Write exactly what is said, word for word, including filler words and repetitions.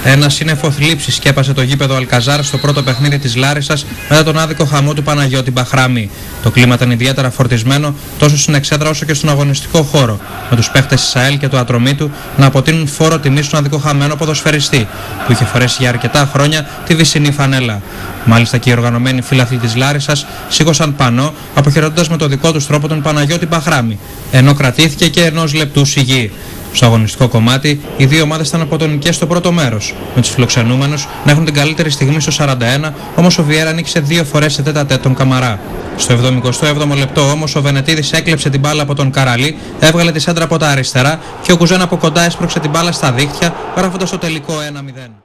Ένα σύννεφο θλίψης σκέπασε το γήπεδο Αλκαζάρ στο πρώτο παιχνίδι της Λάρισσας μετά τον άδικο χαμό του Παναγιώτη Μπαχράμη. Το κλίμα ήταν ιδιαίτερα φορτισμένο τόσο στην εξέδρα όσο και στον αγωνιστικό χώρο, με τους παίχτες της ΑΕΛ και του Ατρωμίτου να αποτείνουν φόρο τιμής στον αδικοχαμένο ποδοσφαιριστή, που είχε φορέσει για αρκετά χρόνια τη βυσσινή φανέλα. Μάλιστα και οι οργανωμένοι φίλαθλοι της Λάρισσας σήκωσαν πανό, αποχαιρετώντας με το δικό τους τρόπο τον Παναγιώτη Μπαχράμη, ενώ κρατήθηκε και ενός λεπτού σιγή. Στο αγωνιστικό κομμάτι, οι δύο ομάδες ήταν αποτονικές στο πρώτο μέρος, με τους φιλοξενούμενους να έχουν την καλύτερη στιγμή στο σαράντα ένα, όμως ο Βιέρα νίκησε δύο φορές σε τέτα τέτ τον Καμαρά. Στο εβδομηκοστό έβδομο λεπτό όμως ο Βενετίδης έκλεψε την μπάλα από τον Καραλή, έβγαλε τη σέντρα από τα αριστερά και ο Κουζέν από κοντά έσπρωξε την μπάλα στα δίχτυα, γράφοντας το τελικό ένα μηδέν.